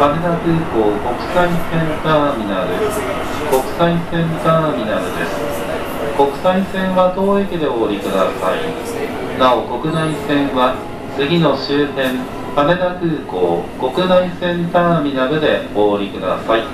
羽田空港国際線ターミナル、国際線ターミナルです。国際線は当駅でお降りください。なお国内線は次の終点羽田空港国内線ターミナルでお降りください。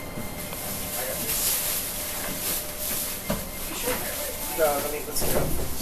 Let's go.